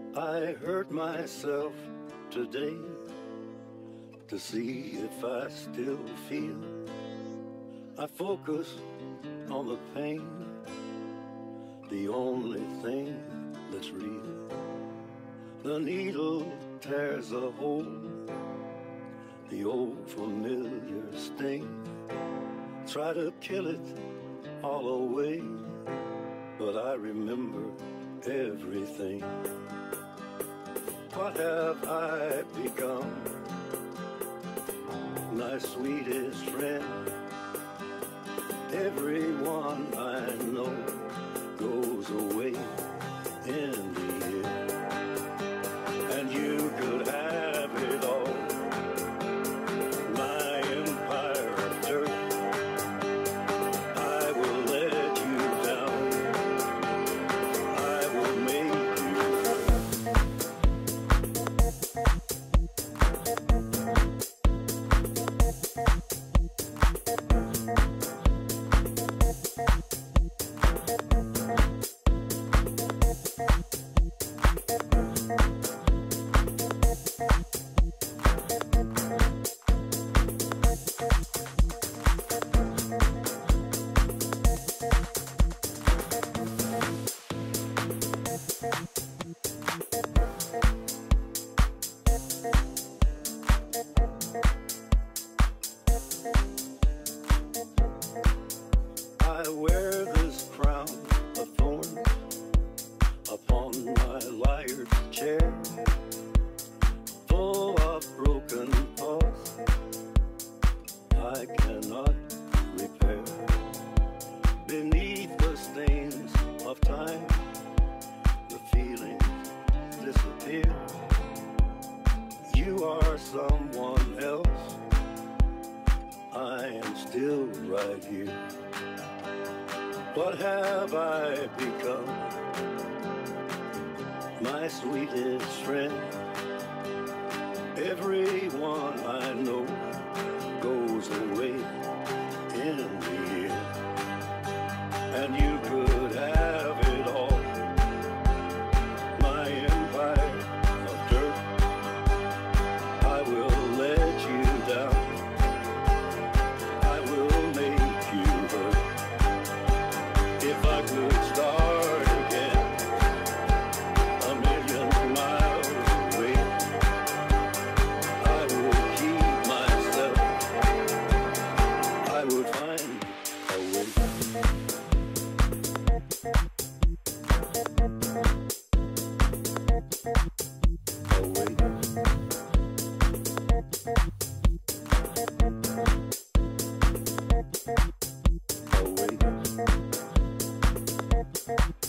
I hurt myself today to see if I still feel. I focus on the pain, the only thing that's real. The needle tears a hole, the old familiar sting. Try to kill it all away, but I remember everything. What have I become? My sweetest friend. Everyone I know goes away in the end. And you could have it all, my empire of dirt. I will let you down, I will make you I wear this crown of thorns upon my liar's chair, full of broken thoughts I cannot repair. Beneath the stains of time, the feelings disappear. You are someone else, I am still right here. What have I become? My sweetest friend. Everyone I know goes away in the end. And you could have it all, my empire of dirt. I will let you down, I will make you hurt. If I could start again, a million miles away, I would keep myself, I would find a way. A way.